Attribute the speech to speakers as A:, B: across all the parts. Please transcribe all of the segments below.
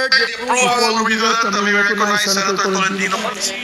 A: Before we do that, we recognize Senator Tolentino.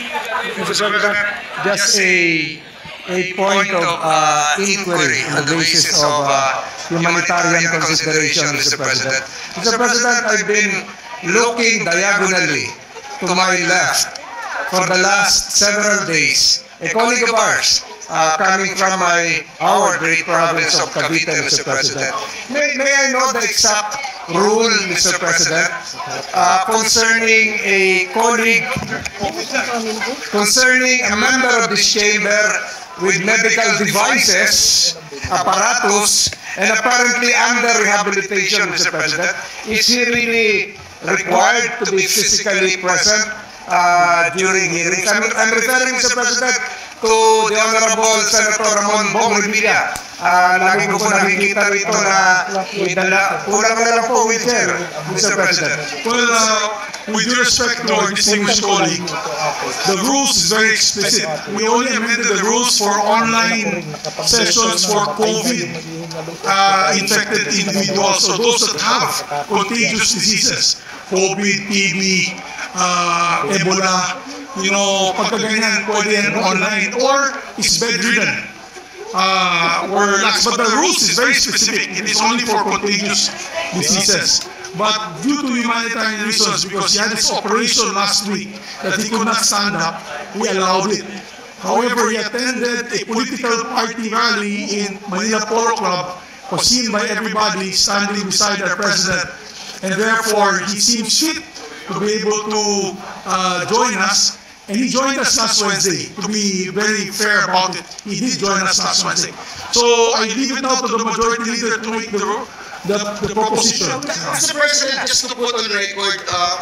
B: Just a point of inquiry on the basis of humanitarian consideration, Mr. President. Mr. President, I've been looking diagonally to my left for the last several days. A colleague of ours, coming from our great province of Cavite, Mr. President. May I know the exact rule, Mr. President, concerning a colleague, concerning a member of this chamber with medical devices, apparatus, and apparently under rehabilitation, Mr. President? Is he really required to be physically present during hearings? I'm referring, Mr. President, to the Honorable Senator Ramon Bong Revilla. Lagi ko po nakikita rito na kulang na lang po wheelchair, Mr. President.
A: Well, with due respect to our distinguished colleague, the rules is very explicit. We only amended the rules for online sessions for COVID-infected individuals, so those that have contagious diseases, COVID, TB, Ebola, pagkaganyan, pwede yan online, or is bedridden. But the rules is very specific. It is only for contagious diseases. But due to humanitarian reasons, because he had his operation last week that he could not stand up, we allowed it. However, he attended a political party rally in Manila Polo Club, was seen by everybody standing beside our president, and therefore he seems fit to be able to join us. And he joined us last Wednesday. To be very fair about it, he did join us last Wednesday. So I leave it now to the majority leader to make the proposition.
C: Mr. President, just to put on record,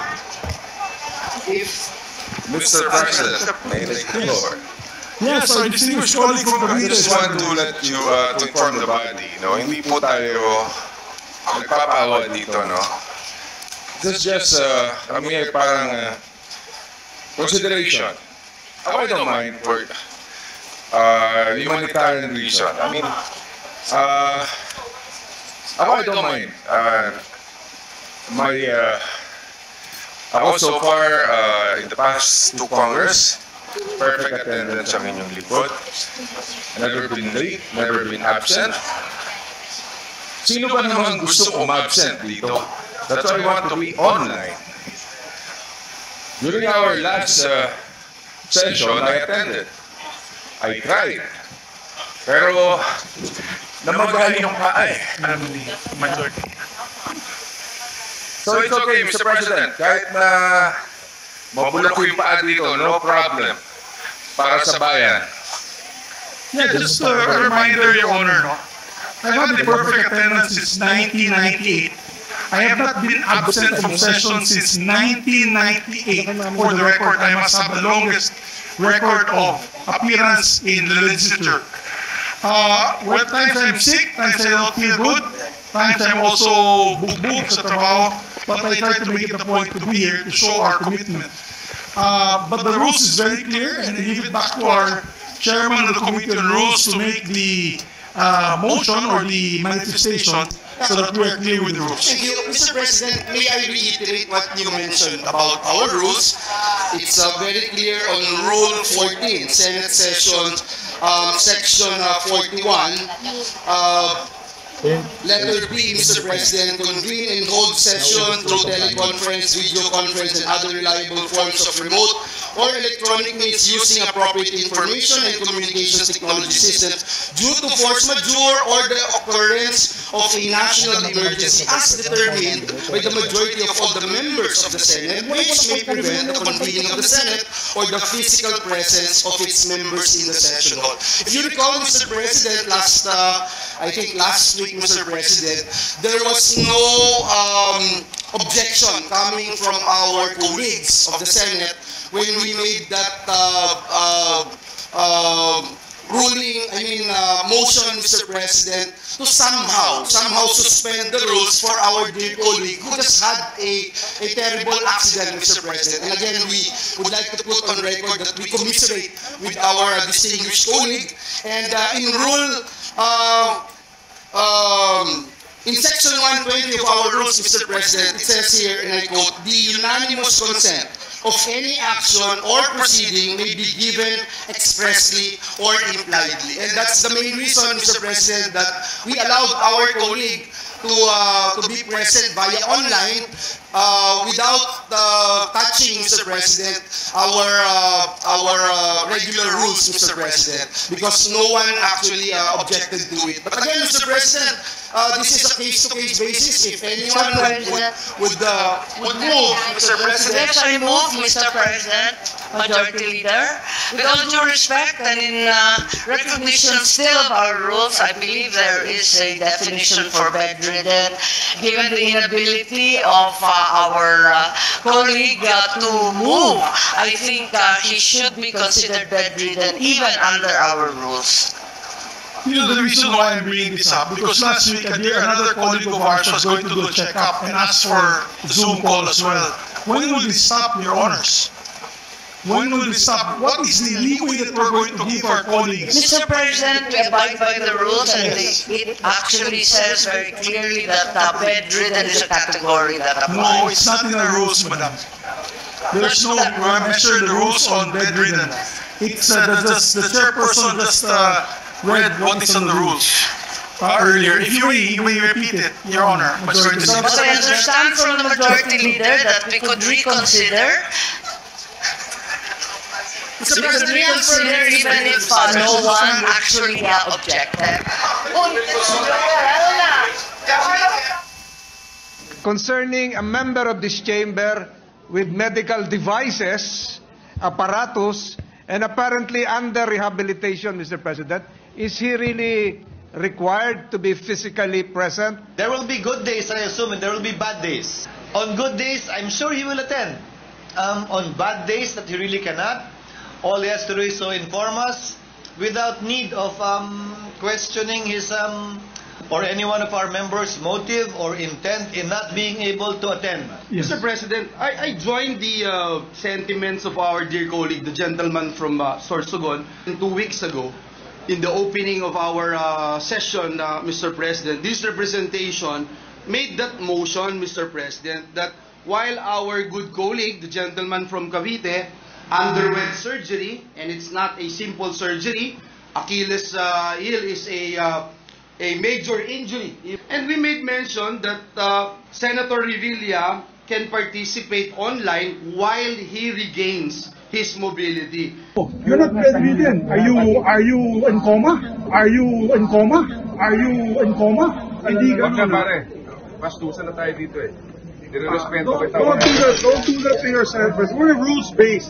C: if
D: Mr. President, may I take the floor?
A: Yes, our distinguished colleague from
D: I
A: Cavite.
D: just want to let you to inform the body, hindi po tayo nagpapaawa dito, no? This is just kami parang consideration. I don't mind for humanitarian reason. I mean, I don't mind. Ako so far in the past two Congress, perfect attendance ang inyong likod. Never been late, never been absent. Sino ba naman gusto umabsent dito? That's why I want to be online. During our last session, I attended. I cried. Pero, namagali yung paa majority. So it's okay, Mr. President. Kahit na mabulok yung paa dito, no problem. Para sa bayan.
A: Yeah, just a reminder, Your Honor, I've had the perfect attendance since 1998. I have not been absent from session since 1998. For the record, I must have the longest record of appearance in the legislature. When times I'm sick, times I don't feel good, times I'm also bug-bug sa trabaho, but I try to make it a point to be here to show our commitment. But the rules is very clear, and I give it back to our chairman of the Committee on Rules to make the motion or the manifestation so that we are clear with the rules.
C: Thank you. Mr. President, may I reiterate what you mentioned about our rules? It's very clear on Rule 14, Senate Session, Section 41. Letter B, Mr. President, convene and hold session through teleconference, video conference, and other reliable forms of remote or electronic means using appropriate information and communications technology systems due to force majeure or the occurrence of a national emergency as determined by the majority of all the members of the Senate, which may prevent the convening of the Senate or the physical presence of its members in the session hall. If you recall, Mr. President, I think last week, Mr. President, there was no objection coming from our colleagues of the Senate when we made that motion, Mr. President, to somehow suspend the rules for our dear colleague who just had a terrible accident, Mr. President. And again, we would like to put on record that we commiserate with our distinguished colleague. And in Rule In Section 120 of our rules, Mr. President, it says here, and I quote, "The unanimous consent of any action or proceeding may be given expressly or impliedly." And that's the main reason, Mr. President, that we allowed our colleague to be present via online without touching, Mr. President, our regular rules, Mr. President, because no one actually objected to it. But again, Mr. President, this is a case-to-case basis. If anyone would move, Mr. President.
E: Yes, I move, Mr. President, Majority Leader. With all due respect and in recognition still of our rules, I believe there is a definition for bedridden, given the inability of our colleague to move. I think he should be considered bedridden even under our rules.
A: You know the reason why I'm bringing this up, because last week another colleague of ours was going to do a checkup and ask for a Zoom call as well. When will this stop, Your Honors? When will this stop? What is the leeway that we're going to give our colleagues?
E: Mr. President, we abide by the rules, and it actually says very clearly that bedridden is a category that applies.
A: No, it's not in our rules, Madam. There's no measure the rules on bedridden. It's the chairperson just read what is on the rules earlier. If you may repeat it, Your Honor.
E: But I understand from the Majority Leader that we could reconsider. We could reconsider even if no one actually objected.
B: Concerning a member of this chamber with medical devices, apparatus, and apparently under rehabilitation, Mr. President, is he really required to be physically present?
F: There will be good days, I assume, and there will be bad days. On good days, I'm sure he will attend. On bad days that he really cannot, all he has to do is to inform us without need of questioning his or any one of our members' motive or intent in not being able to attend.
C: Yes. Mr. President, I joined the sentiments of our dear colleague, the gentleman from Sorsogon, 2 weeks ago. In the opening of our session, Mr. President, this representation made that motion, Mr. President, that while our good colleague, the gentleman from Cavite, underwent surgery, and it's not a simple surgery, Achilles heel is a major injury. And we made mention that Senator Revilla can participate online while he regains his mobility.
A: You're not bedridden. Are you in coma? Are you in coma? Are you in coma? Hindi ganun.
D: Pare, pastusan na tayo dito eh. Nire-respeto kita.
A: Don't do that to yourself. We're rules-based.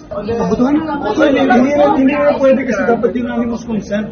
A: Hindi na pwede kasi dapat unanimous consent.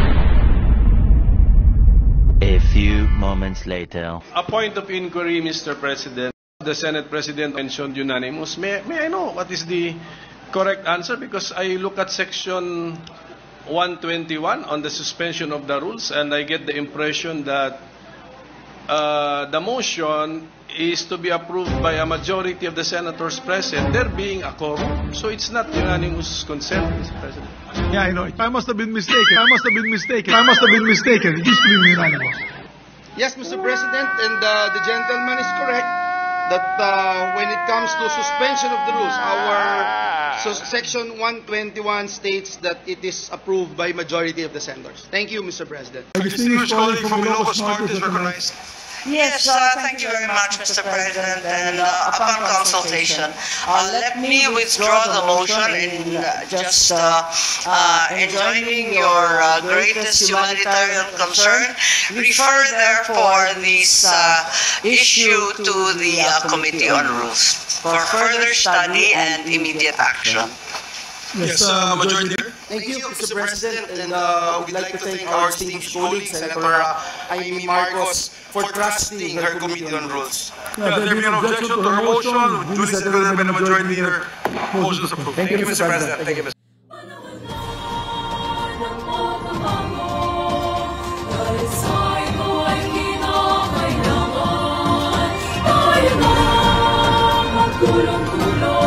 G: A few moments later.
H: A point of inquiry, Mr. President. The Senate President mentioned unanimous. May I know what is the correct answer? Because I look at Section 121 on the suspension of the rules, and I get the impression that the motion is to be approved by a majority of the senators present, there being a quorum. So it's not unanimous consent, Mr. President.
A: Yeah, I know. I must have been mistaken. I must have been mistaken. It used to be unanimous.
C: Yes, Mr. President, and the gentleman is correct that when it comes to suspension of the rules, our Section 121 states that it is approved by majority of the senators. Thank you, Mr. President.
A: A distinguished colleague from Ilocos Norte is recognized.
E: Yes, thank you very much, Mr. President. And upon consultation, let me withdraw the motion in just enjoining your greatest humanitarian concern. Refer, therefore, this issue to the Committee on Rules for further study and immediate action.
A: Yes, Majority Leader.
C: Thank you, Mr. President, and we'd like to thank our distinguished colleague, Senator Amy Marcos, for trusting her Committee on Rules.
A: There being an objection to her motion, duly seconded by the Majority Leader. Motion is approved.
F: Thank you, Mr. President. Thank you, Mr.
I: Tulong-tulong